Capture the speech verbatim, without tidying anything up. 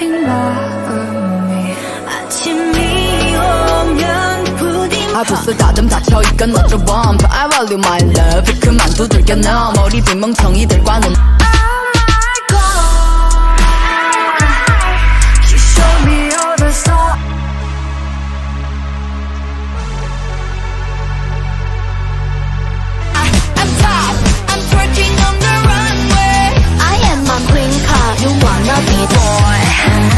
떨린 마음이 아침이 오면 부디 하부스 가슴 닫혀있건 another one But I value my love 그만 두들겨 너 머리 빈 멍청이들과는 You wanna be boy